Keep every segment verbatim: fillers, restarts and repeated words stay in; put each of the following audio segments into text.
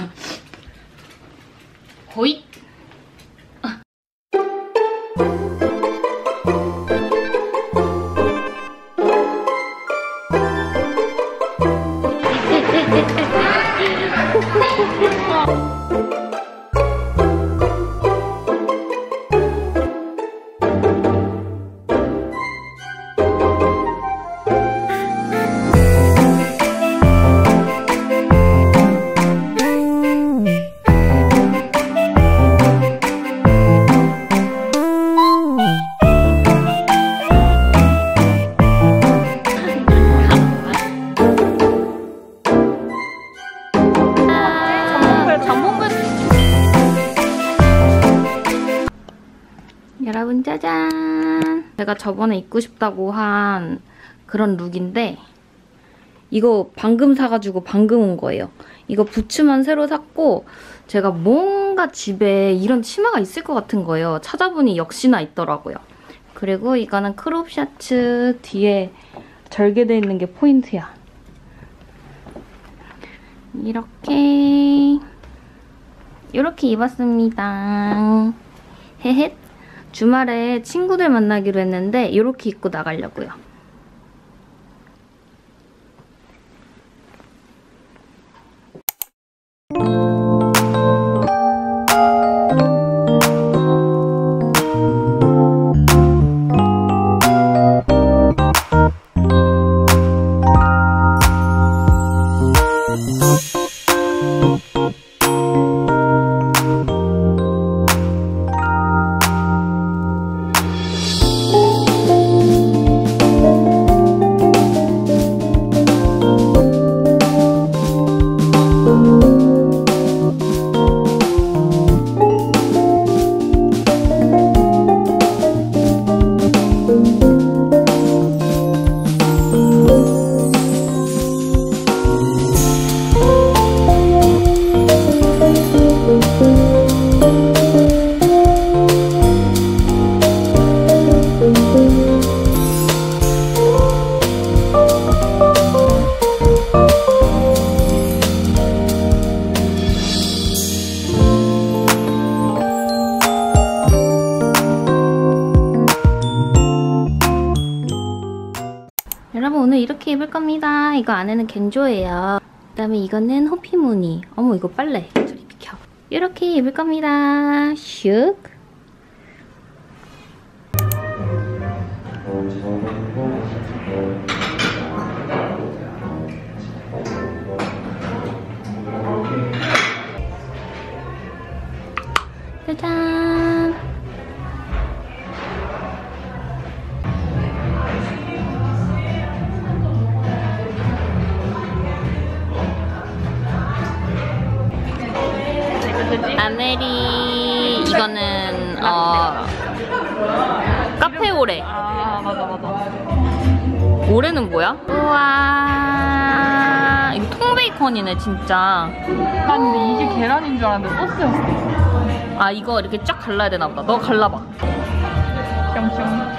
호잇! 여러분 짜잔! 제가 저번에 입고 싶다고 한 그런 룩인데 이거 방금 사가지고 방금 온 거예요. 이거 부츠만 새로 샀고 제가 뭔가 집에 이런 치마가 있을 것 같은 거예요. 찾아보니 역시나 있더라고요. 그리고 이거는 크롭 셔츠 뒤에 절개돼 있는 게 포인트야. 이렇게 이렇게 입었습니다. 헤헷. 주말에 친구들 만나기로 했는데 이렇게 입고 나가려고요. 여러분 오늘 이렇게 입을 겁니다. 이거 안에는 겐조예요. 그다음에 이거는 호피무늬. 어머 이거 빨래. 저리 비켜. 이렇게 입을 겁니다. 슉. 짜잔. 아메리 이거는 어 카페 오레. 아 맞아 맞아. 오레는 뭐야? 우와 이거 통베이컨이네 진짜. 난 근데 이게 계란인 줄 알았는데 소스였어. 아 이거 이렇게 쫙 갈라야 되나 보다. 너 갈라봐. 뿅뿅.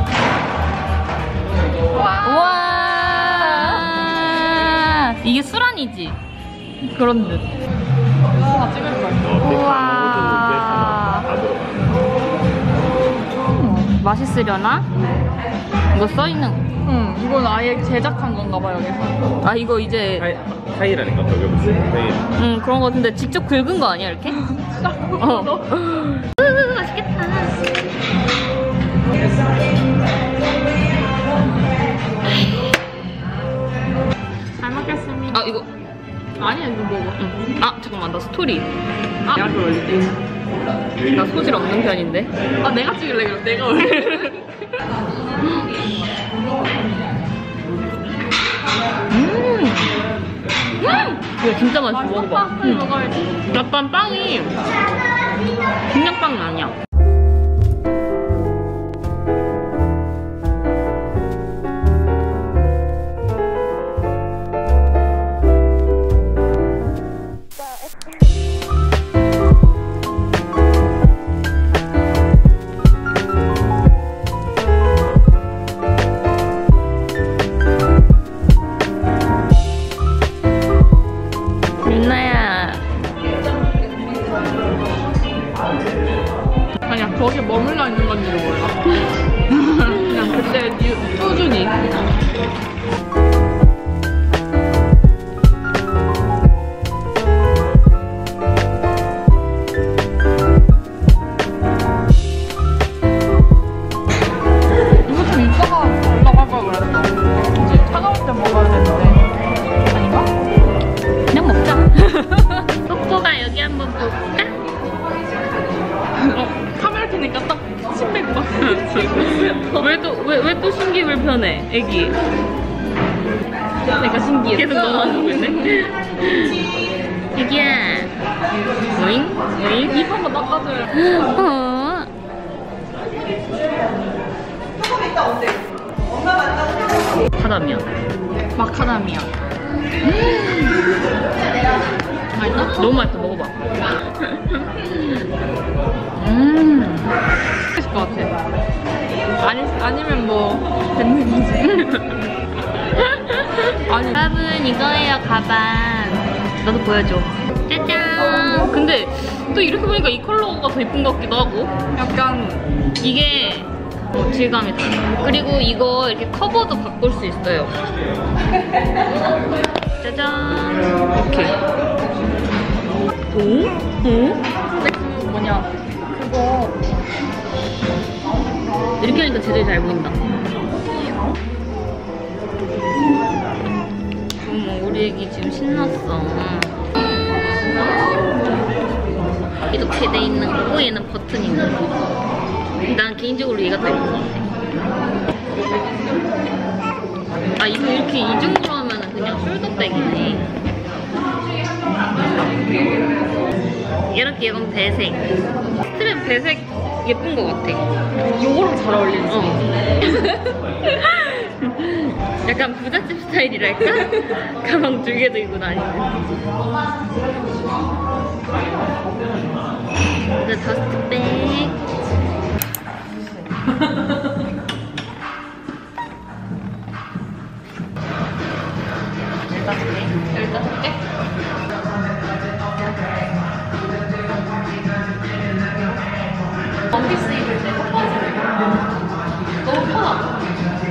우와 이게 수란이지? 그런 듯. 다 찍을 거야. 우와 음, 맛있으려나? 이거 써있는 응 이건 아예 제작한 건가 봐 여기서. 아 이거 이제 타이라니까 저기 무슨 타이. 응 그런 거 같은데 직접 긁은 거 아니야 이렇게? 어. 으, 맛있겠다. 잘 먹겠습니다. 아 이거 아니야 이거 먹어. 응. 아 잠깐만 나 스토리. 아 나 소질 없는 편인데. 아 내가 찍을래 그럼 내가 올래. 음. 음! 이거 진짜 맛있어. 먹어봐. 응. 먹어야지. 약간 빵이 그냥 빵이 아니야. 윤나야 거기에 머물러 있는 건지도 몰라. 그냥 그때 유- 꾸준히. 이거 좀 이따가 달라고 할 걸 그랬어. 이제 차가울 때 먹어야 되는데. 아닌가? 그냥 먹자. 뽀뽀가 여기 한번 볼까? 어, 카메라 켜니까 딱 침뱉 막. 왜또 왜 또 신기 불편해, 애기? 내가 신기해. 계속 너만 보네. 애기야. 오잉? 오잉? 입 한번 닦아줘요. 어. 마카다미아. 마카다미아. 맛있다? 너무 맛있어. 먹어봐. 음. 맛있을 것 같아. 아니, 아니면 뭐 됐는 거지. 아니, 여러분 이거예요, 가방. 너도 보여줘. 짜잔. 근데 또 이렇게 보니까 이 컬러가 더 예쁜 것 같기도 하고. 약간 이게 어, 질감이 달라. 그리고 이거 이렇게 커버도 바꿀 수 있어요. 짜잔. 이렇게. 오? 오? 근데 그 뭐냐 그거 이렇게 하니까 제대로 잘 보인다. 어머, 우리 애기 지금 신났어. 이렇게 돼 있는 거고 얘는 버튼이 있는 거. 난 개인적으로 얘가 더 예쁜 것 같아. 아, 이거 이렇게 이중으로 하면은 그냥 숄더백이네. 이렇게 이건 배색. 스트랩 배색 예쁜 것 같아. 요거랑 잘 어울리지. 어. 약간 부잣집 스타일이랄까? 가방 두 개도 입고 다니는. 이거 더스트백. 열다섯 개? 열다섯 개? 원피스 입을 때 턱받이를 너무 편하다.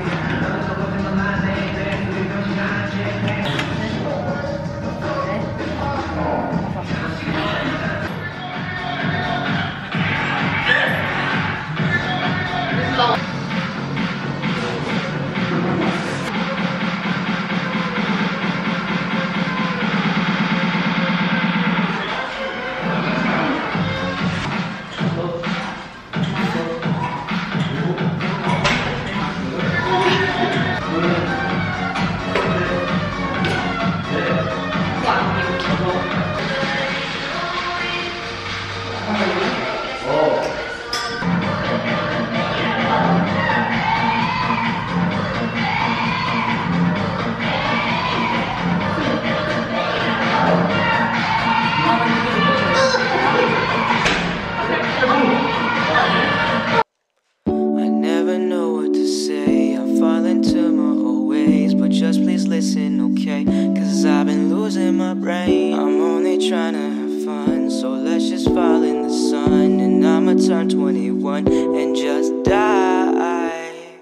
Turn twenty-one and just die.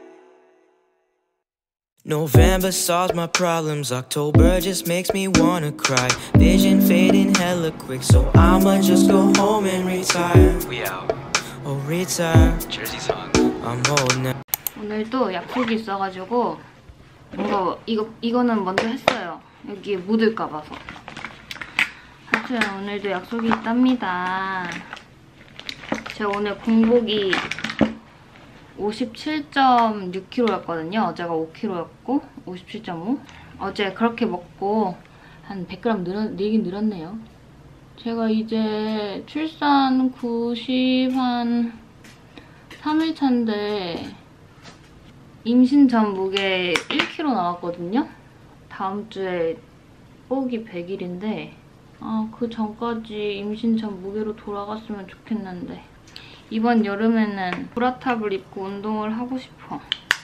November solves my problems, October just makes me wanna cry. Vision fading hella quick, so I'ma just go home and retire. We out. Oh, retire. Jersey song. I'm old now. 오늘도 약속이 있어가지고 이거, 이거, 이거는 먼저 했어요. 여기에 묻을까 봐서. 하여튼 오늘도 약속이 있답니다. 제가 오늘 공복이 오십칠 점 육 킬로그램였거든요. 어제가 오 킬로그램였고 오십칠 점 오. 어제 그렇게 먹고 한 백 그램 늘어, 늘긴 늘었네요. 제가 이제 출산 구십 한 삼 일 차인데 임신 전 무게 일 킬로그램 나왔거든요. 다음 주에 뽀기 백 일인데 아, 그 전까지 임신 전 무게로 돌아갔으면 좋겠는데 이번 여름에는 브라탑을 입고 운동을 하고 싶어.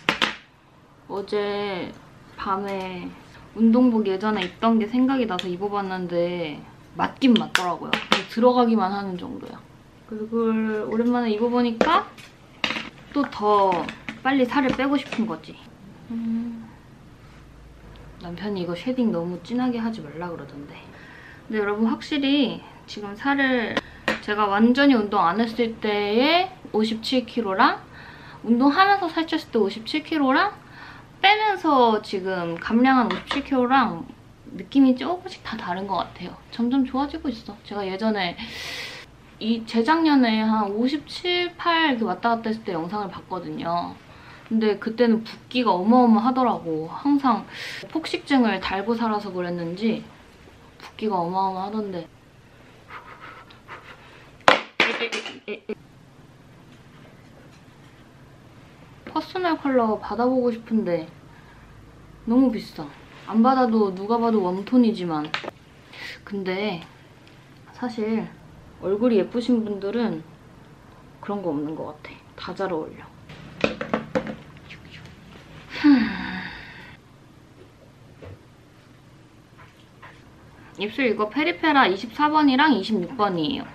어제 밤에 운동복 예전에 입던 게 생각이 나서 입어봤는데 맞긴 맞더라고요. 들어가기만 하는 정도야. 그걸 오랜만에 입어보니까 또 더 빨리 살을 빼고 싶은 거지. 음. 남편이 이거 쉐딩 너무 진하게 하지 말라 그러던데. 근데 여러분 확실히 지금 살을 제가 완전히 운동 안 했을 때의 오십칠 킬로그램랑 운동하면서 살쪘을 때 오십칠 킬로그램랑 빼면서 지금 감량한 오십칠 킬로그램랑 느낌이 조금씩 다 다른 것 같아요. 점점 좋아지고 있어. 제가 예전에 이 재작년에 한 오십칠, 팔 이렇게 왔다 갔다 했을 때 영상을 봤거든요. 근데 그때는 붓기가 어마어마하더라고. 항상 폭식증을 달고 살아서 그랬는지 붓기가 어마어마하던데. 퍼스널 컬러 받아보고 싶은데 너무 비싸. 안 받아도 누가 봐도 웜톤이지만. 근데 사실 얼굴이 예쁘신 분들은 그런 거 없는 것 같아. 다 잘 어울려. 입술 이거 페리페라 이십사 번이랑 이십육 번이에요.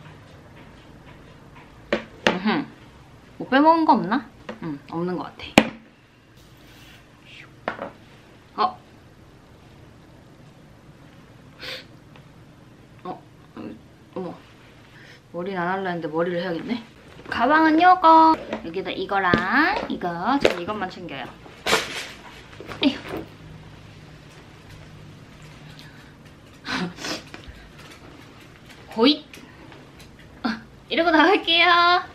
으흠. 뭐 빼먹은 거 없나? 응, 없는 것 같아. 어? 어? 어머. 머리는 안 할라 했는데 머리를 해야겠네. 가방은 요거. 여기다 이거랑 이거. 저는 이것만 챙겨요. 에휴. 호잇! 어, 이러고 나갈게요.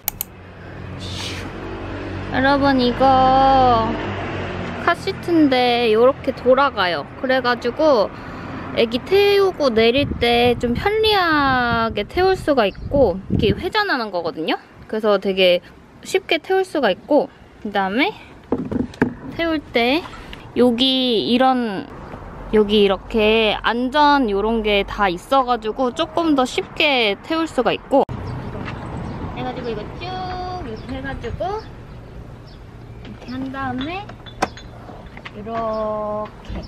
여러분 이거 카시트인데 이렇게 돌아가요. 그래가지고 애기 태우고 내릴 때 좀 편리하게 태울 수가 있고 이렇게 회전하는 거거든요. 그래서 되게 쉽게 태울 수가 있고 그 다음에 태울 때 여기 이런 여기 이렇게 안전 이런 게 다 있어가지고 조금 더 쉽게 태울 수가 있고 해가지고 이거 쭉 이렇게 해가지고 이렇게 한 다음에 이렇게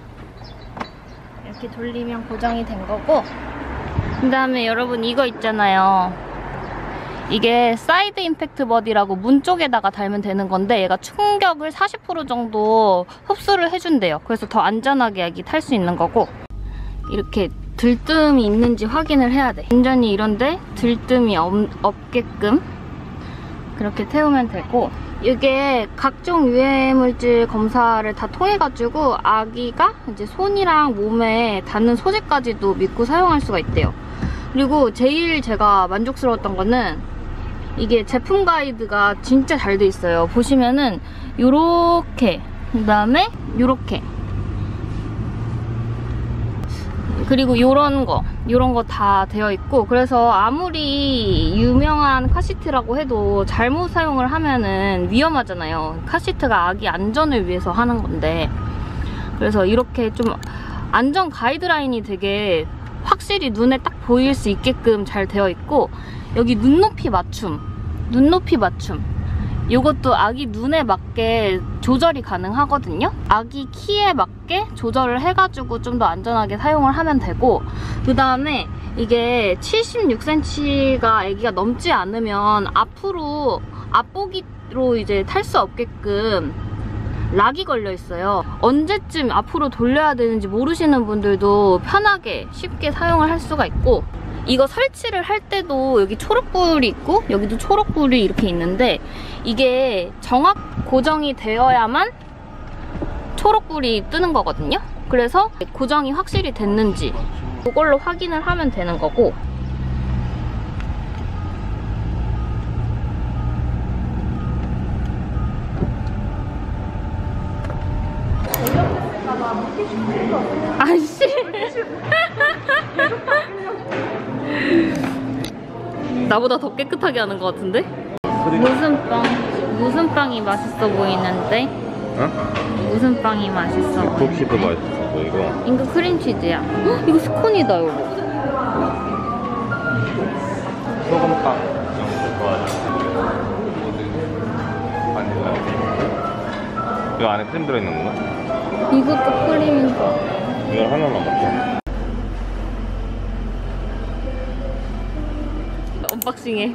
이렇게 돌리면 고정이 된 거고 그 다음에 여러분 이거 있잖아요. 이게 사이드 임팩트 버디라고 문 쪽에다가 달면 되는 건데 얘가 충격을 사십 퍼센트 정도 흡수를 해준대요. 그래서 더 안전하게 애기 탈 수 있는 거고 이렇게 들뜸이 있는지 확인을 해야 돼. 완전히 이런데 들뜸이 없, 없게끔 그렇게 태우면 되고 이게 각종 유해물질 검사를 다 통해가지고 아기가 이제 손이랑 몸에 닿는 소재까지도 믿고 사용할 수가 있대요. 그리고 제일 제가 만족스러웠던 거는 이게 제품 가이드가 진짜 잘 돼 있어요. 보시면은 요렇게 그 다음에 요렇게 그리고 요런 거 요런 거 다 되어 있고 그래서 아무리 유명한 카시트라고 해도 잘못 사용을 하면은 위험하잖아요. 카시트가 아기 안전을 위해서 하는 건데 그래서 이렇게 좀 안전 가이드라인이 되게 확실히 눈에 딱 보일 수 있게끔 잘 되어 있고 여기 눈높이 맞춤 눈높이 맞춤 이것도 아기 눈에 맞게 조절이 가능하거든요. 아기 키에 맞게 조절을 해가지고 좀 더 안전하게 사용을 하면 되고 그 다음에 이게 칠십육 센티미터가 아기가 넘지 않으면 앞으로 앞보기로 이제 탈 수 없게끔 락이 걸려 있어요. 언제쯤 앞으로 돌려야 되는지 모르시는 분들도 편하게 쉽게 사용을 할 수가 있고 이거 설치를 할 때도 여기 초록불이 있고 여기도 초록불이 이렇게 있는데 이게 정확 고정이 되어야만 초록불이 뜨는 거거든요. 그래서 고정이 확실히 됐는지 그걸로 확인을 하면 되는 거고 아이씨 나보다 더 깨끗하게 하는 것 같은데? 무슨 빵? 무슨 빵이 맛있어 보이는데? 어? 무슨 빵이 맛있어 보이는데? 톡시도 맛있어 보이고 이거 크림치즈야. 헉, 이거 스콘이다 이거. 소금빵 이런 거 좋아하지. 바닐라 이거 안에 크림 들어있는 건가? 이것도 크림인가? 이걸 하나만 먹자. 언박싱해.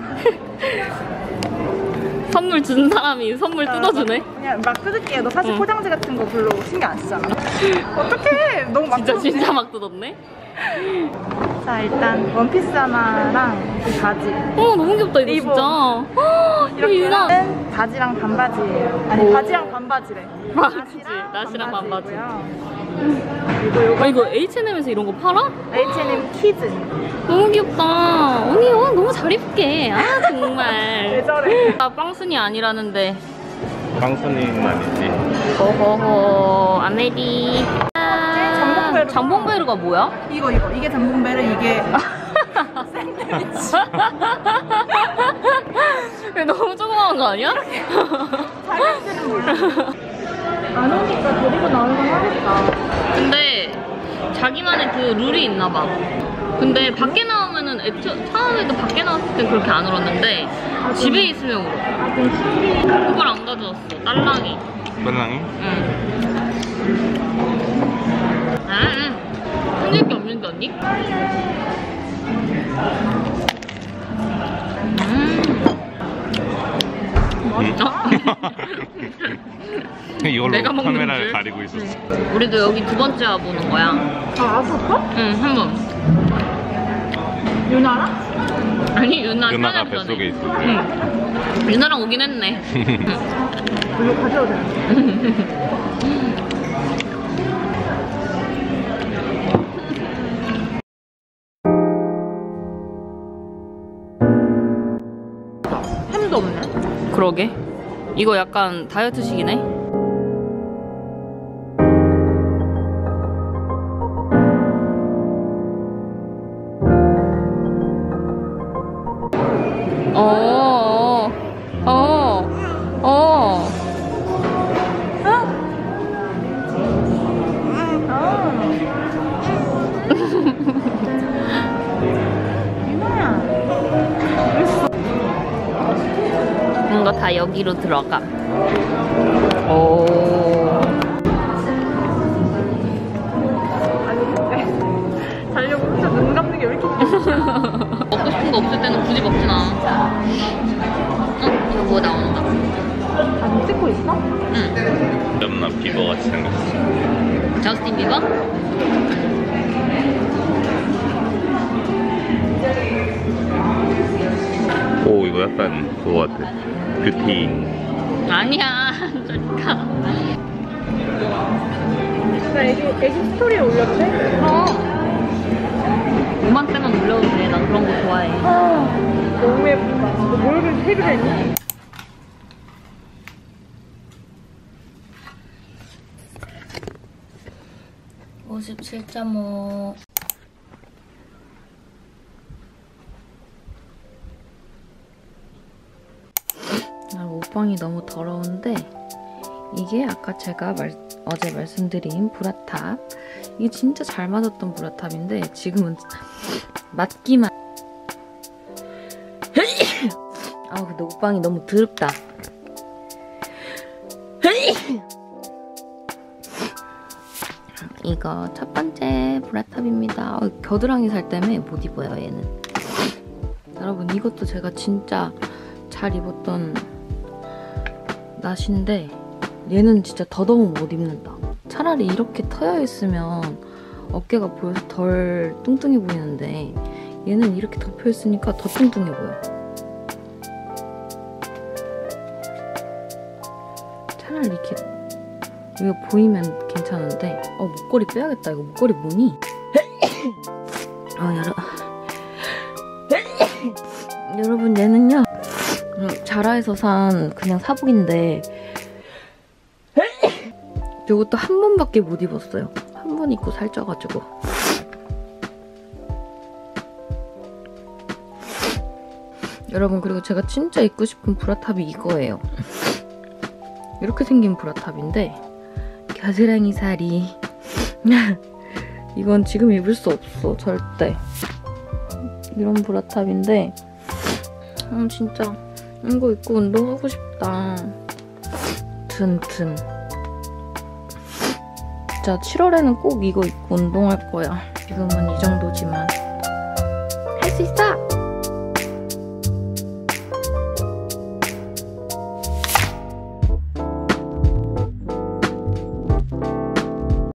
선물 준 사람이 선물 뜯어주네. 그냥 막 뜯을게요. 너 사실 응. 포장지 같은 거 별로 신경 안 쓰잖아. 어떡해. 너무 막 진짜 뜯었네. 진짜 막 뜯었네. 자, 일단 원피스 하나랑 이 바지. 어 너무 귀엽다 이거 리본. 진짜. 어, 이거 유나. 이렇게는 바지랑 반바지예요. 아니 오. 바지랑 반바지래. 아, 그치. 나시랑 반바지. 반바지고요. 그리고 요거 아 이거 에이치 앤 엠에서 이런 거 팔아? 에이치 앤 엠 키즈. 너무 귀엽다. 언니 어, 너무 잘 입게. 아 정말. 왜 저래? 아 빵순이 아니라는데. 빵순이는 아니지. 호호호 아메리. 잠봉베르. 잠봉베르가 뭐야? 이거 이거 이게 잠봉베르 이게 샌드위치. 이거 너무 조그마한 거 아니야? 자기한테는 몰라. 안 오니까 데리고 나오면 하겠다. 근데 자기만의 그 룰이 있나 봐. 근데 밖에 나오면은 애초, 처음에도 밖에 나왔을 땐 그렇게 안 울었는데 집에 있으면 울어. 아, 그럼 신비. 그걸 안 가져왔어. 딸랑이. 빨랑이? 응. 아, 생길 게 없는데 언니? 음. 이걸로 내가 먹는 카메라를 줄? 가리고 있었어. 우리도 여기 두 번째 와보는 거야. 아, 아팠어? 응, 한 번. 유나랑? 아니, 유나 유나가 태어나기 전에. 뱃속에 있을 때. 응. 유나랑 오긴 했네. 이거 가져도 돼. 햄도 없네. 그러게. 이거 약간 다이어트식이네. 어, 어, 어. 유나야. 뭔가 다 여기로 들어가. 오. 아니, 자려고 혼자 눈 감는 게 왜 이렇게 먹고 싶은 거 없을 때는 굳이 먹진 않아. 어? 이거 뭐 나온다. 아, 눈 찍고 있어? 응. 염나 비버 같이 생겼어. 저스틴 비버? 오, 이거 약간 그거 같아. 뷰티. 아니야. 저리 가. 나 애기, 애기 스토리에 올렸대? 어. 오만 때만 올려도 돼. 난 그런 거 좋아해. 아, 너무 예쁘다. 너 뭘 그렇게 색을 했니? 오십칠 점 오. 아, 옷방이 너무 더러운데 이게 아까 제가 말, 어제 말씀드린 브라탑. 이게 진짜 잘 맞았던 브라탑인데 지금은 맞기만. 아 근데 옷방이 너무 더럽다. 이거 첫 번째 브라탑입니다. 어, 겨드랑이 살 때문에 못 입어요 얘는. 여러분 이것도 제가 진짜 잘 입었던 나시인데 얘는 진짜 더더욱 못 입는다. 차라리 이렇게 터여 있으면 어깨가 보여서 덜 뚱뚱해 보이는데 얘는 이렇게 덮여 있으니까 더 뚱뚱해 보여. 차라리 이렇게 이거 보이면 괜찮은데 어 목걸이 빼야겠다. 이거 목걸이 뭐니? 아 여러 여러분 얘는요 자라에서 산 그냥 사복인데 이것도 한 번밖에 못 입었어요. 한 번 입고 살쪄가지고. 여러분 그리고 제가 진짜 입고 싶은 브라탑이 이거예요. 이렇게 생긴 브라탑인데 겨드랑이 살이 이건 지금 입을 수 없어 절대. 이런 브라탑인데 음 진짜 이거 입고 운동하고 싶다. 튼튼. 진짜 칠월에는 꼭 이거 입고 운동할 거야. 지금은 이 정도지만 할 수 있어!